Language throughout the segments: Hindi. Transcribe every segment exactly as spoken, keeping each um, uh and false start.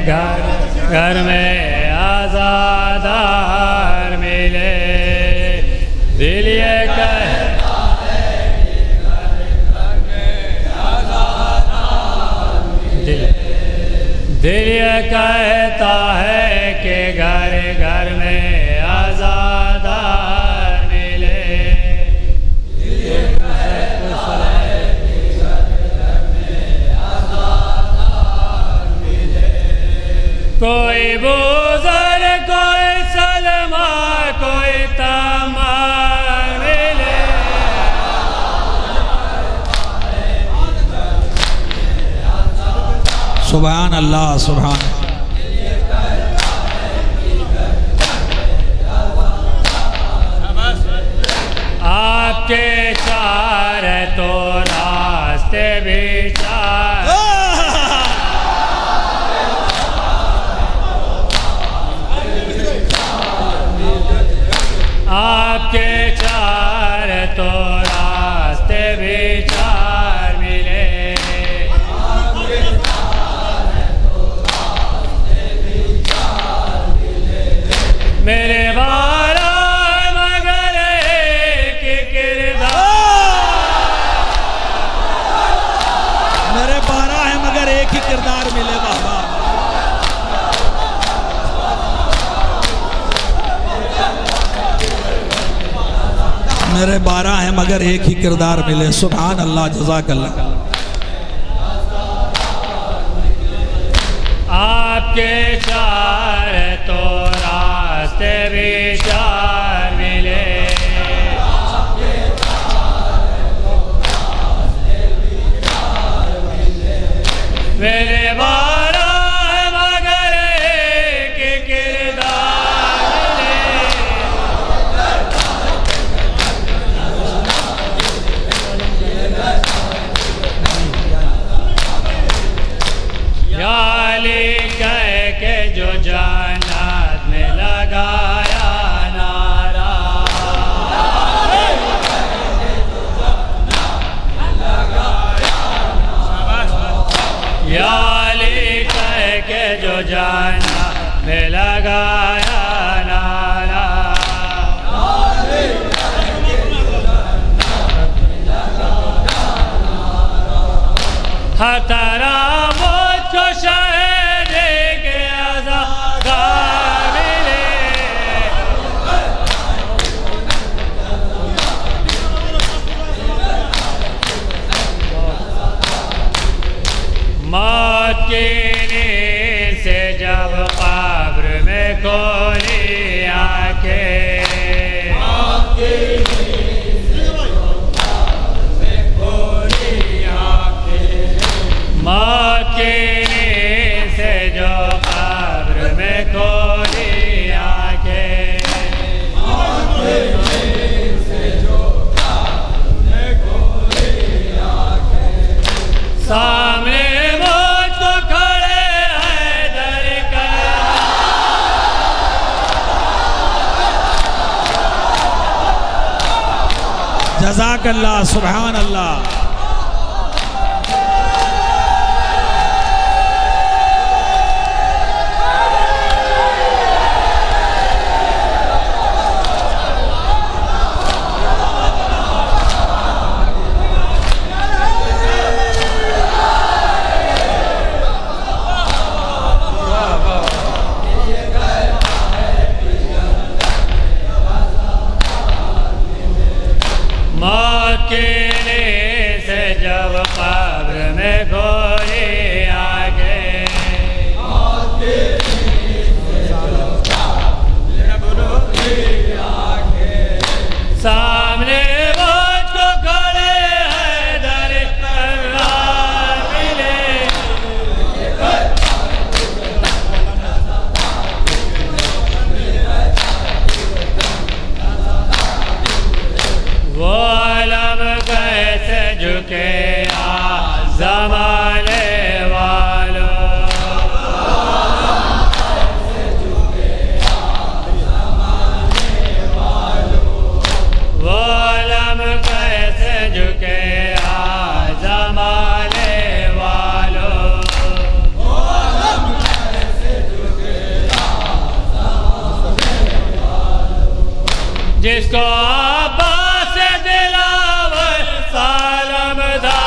घर घर में आज़ादार मिले। दिल ये कहता है कि घर घर में आज़ादार मिले। दिल ये कहता है कि घर घर में आज़ादार मिले। दिल ये कहता है कि घर घर में आज़ादार मिले। कोई बुज़ुर्ग कोई सलमा कोई तमाम मिले। सुभान अल्लाह सुभान। आपके चार तो रास्ते भी चार। आपके चार तो रास्ते भी चार मिले। मेरे बारा मगर एक किरदार। मेरे बारह है मगर एक ही किरदार मिले। बाबा मेरे बारह है मगर एक ही किरदार मिले। सुभान अल्लाह जज़ाकल्लाह। आपके चार तो रास्ते भी चार मिले। मेरे बारह मगर एक किरदार मिले। या अली कह के जो जन्नत में लगाया नारा। या अली कह के जो जन्नत में लगाया नारा। हर तरह मुझको शहद के आज़ादार मिले। मौत की नींद से जब कब्र में खोली आंखें। मौत की नींद से जब कब्र में खोली आंखें। मौत की नींद से जो कब्र में खोली आंखें। मौत की नींद से जो कब्र में खोली आंखें। सामने मुझको खड़े हैं दर कर। जज़ाकल्लाह सुभान अल्लाह। मौत के लिए जिसको अब्बास दिलावर सालमदार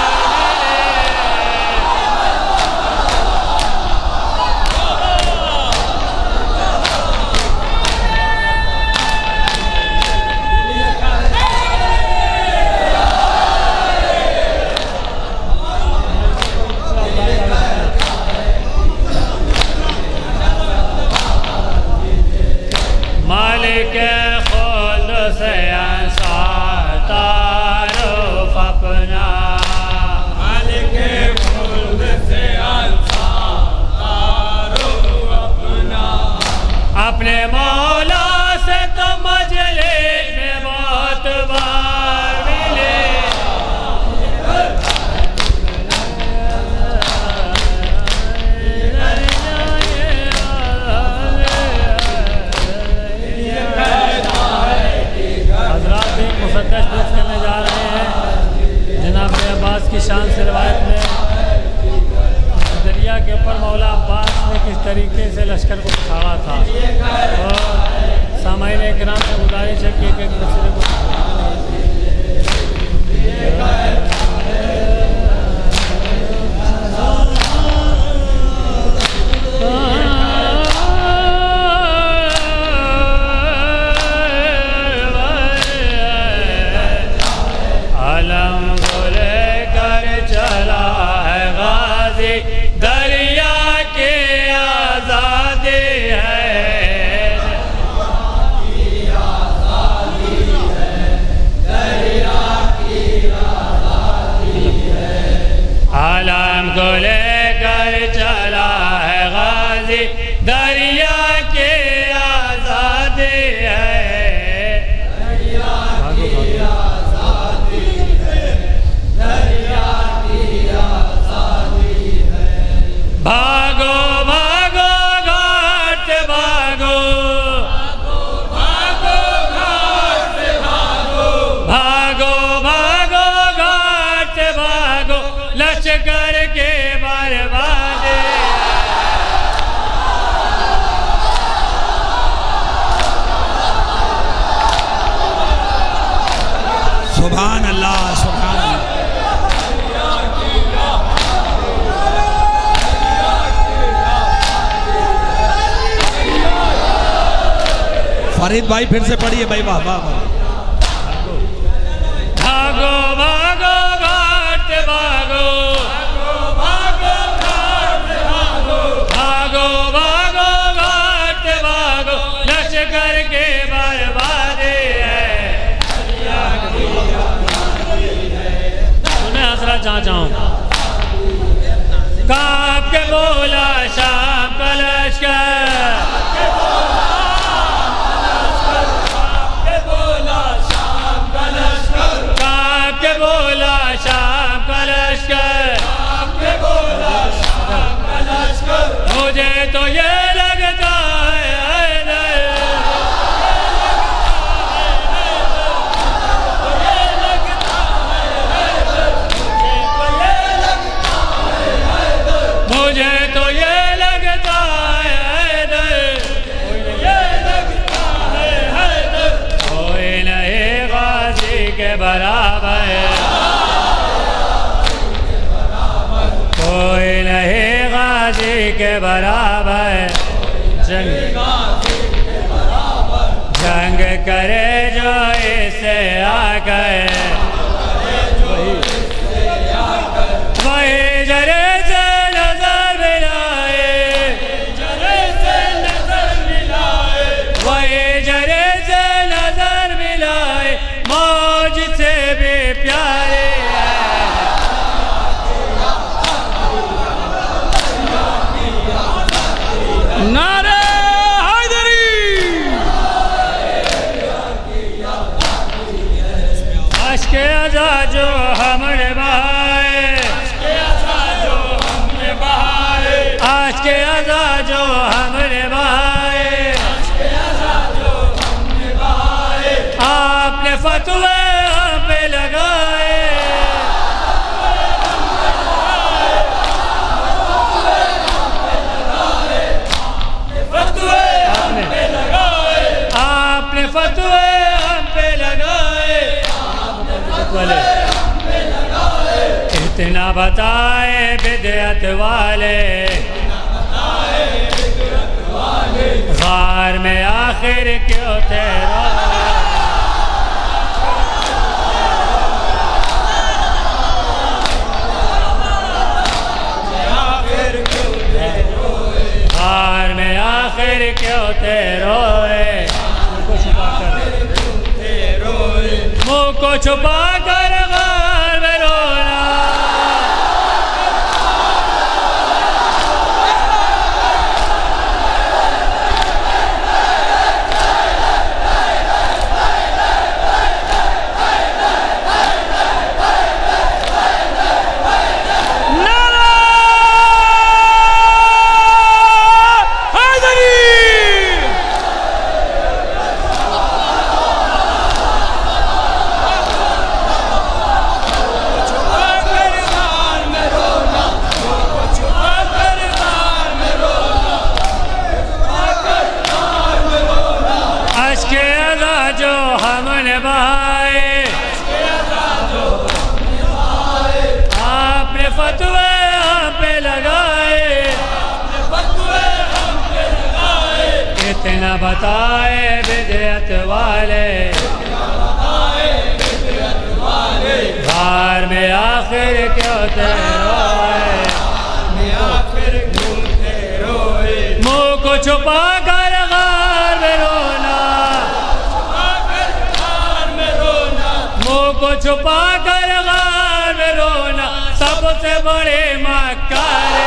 मालिक खुद से अंसार तारुफ अपना मालिक खुद से अंसार तारुफ अपना अपने मौला से तो मजलिस में बहुत बार मिले मुक़द्दस पेश करने जा रहे हैं। जनाब अब्बास की शान से रिवायत में दरिया के ऊपर मौला अब्बास ने किस तरीके से लश्कर को उछाला था और सामाईन किराम से गुजारिश है कि एक एक मसले को को लेकर चला है गाजी दरिया के आजादी है दरिया की आजादी है दरिया की आजादी है भागो भागो घाट भागो भागो घाट भागो भागो भागो घाट भागो लश्कर के बर्बादे सुभान अल्लाह सुभान फरीद भाई फिर से पढ़िए भाई। वाह वाह वाह। भागो भागो घाट भागो भागो घाट भागो भागो भागो घाट भागो लश्कर के बर्बादे है। सुने हसरा जहाँ जाऊँ कांप के बोला शाम का लश्कर के बोला शाम का लश्कर मुझे तो ये लगता है मुझे तो ये लगता है कोई नहीं गाजी के बराबर कोई नहीं गाजी के बराबर जंग जंग करे जो इससे आकर वही जरे से नजर मिलाए वही जरे से नजर मिलाए मौज से भी प्यारे नारे हैदरी अश्क अज़ा जो हमने बहाए आज के अज़ा जो हमने बहाए आपने फतवे हम पे लगाए आपने फतवे इतना बताए बिदअत वाले गार में आखिर क्यों तेरा गार में आखिर क्यों तेरो मुँह को छुपा कर गार में रोना आपने फतवे हम पे लगाए इतना बताए बिदअत वाले गार में आखिर क्यों तेरोए मुँह को छुपा कर गार में रोना मुँह को छुपा कर गार में रोना सबसे बड़े मक्कार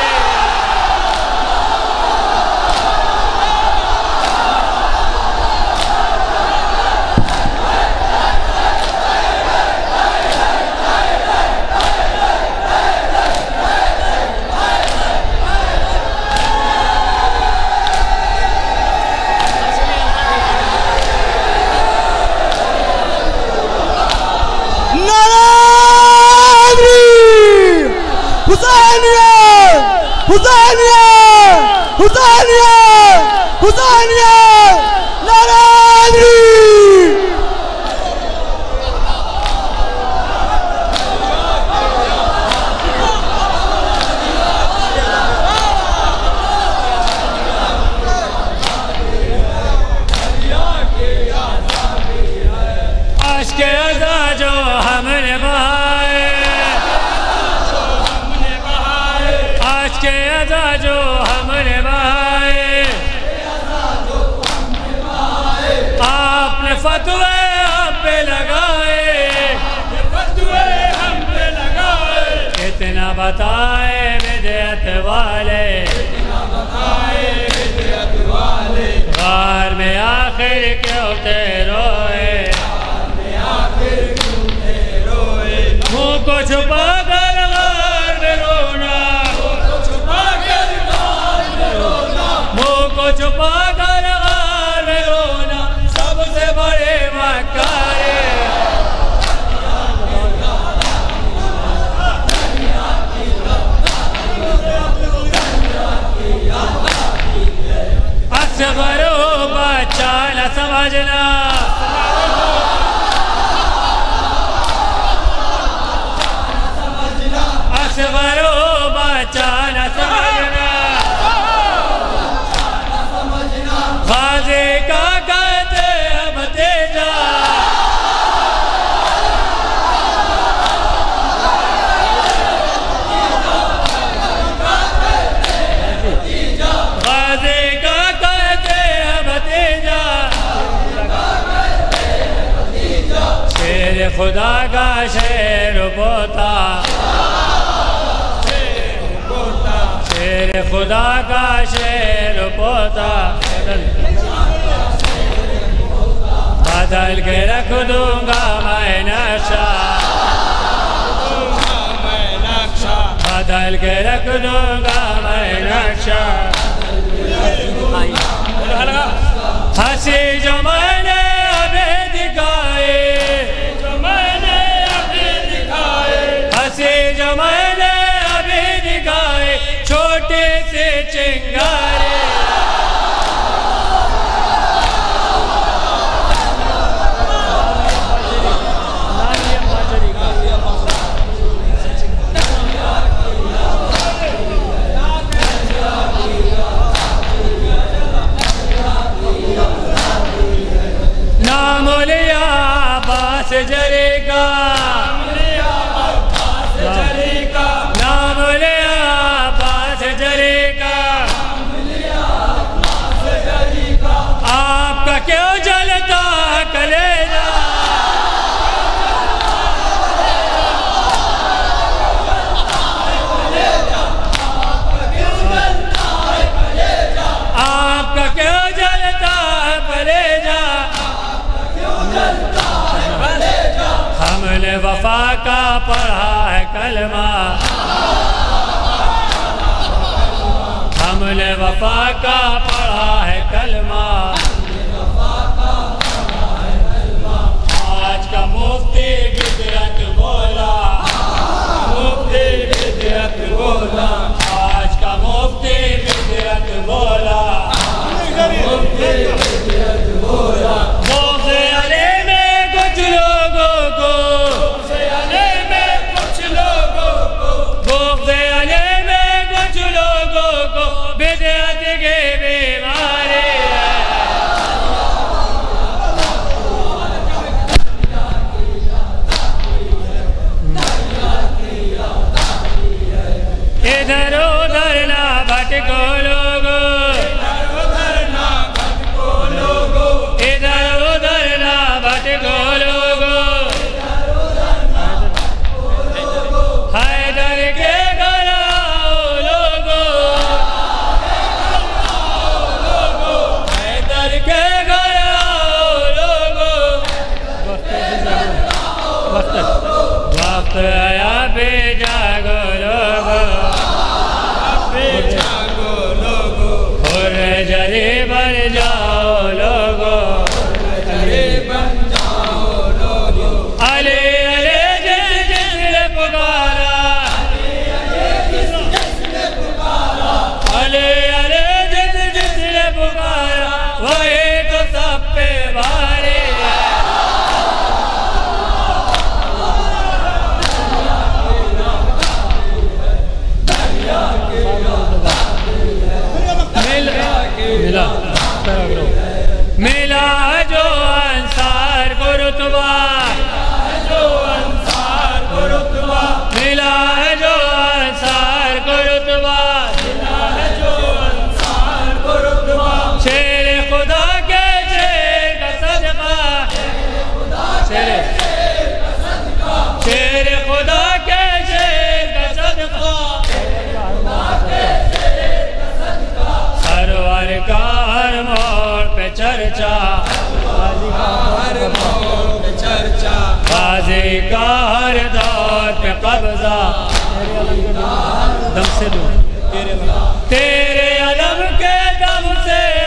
हुसैनिया हुसैनिया हुसैनिया नारायणी आज के अज़ा जो हमने बहाए आज के अज़ा जो हमने बहाए आपने फतवे हम पे लगाए इतना बताए बिदअत वाले गार में आखिर क्यों तेरोए मुँह को छुपा कर गार में रोना मुँह को छुपा कर गार में रोना सबसे बड़े मक्कारे असगर हो बच्चा न समझना असगर हो बच्चा न समझना गाज़ी का कहते हम तेजा गाज़ी का कहते हम तेजा शेर खुदा का शेर पोता शेर खुदा का शेर पोता बदल के रख दूंगा मैं नक्शा बदल के रख दूंगा मैं नक्शा हंसी जो मैंने अभी दिखाए हंसी जो मैंने अभी दिखाए छोटे से चिंगारे कलमा, हमने वफा का पढ़ा है कलमा। आज का मुफ्ती बिदअत बोला, मुफ्ती बिदअत बोला, आज का मुफ्ती बिदअत बोला, मुफ्ती बिदअत बोला। बोसे अले में कुछ लोगों को, बोसे अले में कुछ लोगों को, बोसे अले में कुछ लोगों को बिदअत के बीमारी है। इधर उधर ना भटको लोगो, इधर उधर ना भटको लोगो, इधर उधर ना भटको लोगो, हैदर के घर आओ लोगो, हैदर के घर आओ लोगो। वक्त आया बेजागो लोगो, जरे बन जाओ लोगो, जरे बन जाओ लोगो। अले अले जिस जिसने पुकारा, अले जिस जिसने पुकारा, अले अले जिस जिसने पुकारा, वही तो सब पे भारी है। मिला मिला जो अंसार को रुतबा, जो अंसार को रुतबा, मिला जो अंसार को रुतबा, जो अंसार को रुतबा। शेर खुदा के शेर का सदका, शेर शेर खुदा के शेर का सदका, सरवर का हर मोड़ पे चर्चा, हर मोड़ पे चर्चा, गाजी का हर दौर पे कब्जा। दम से दो तेरे अलम के दम से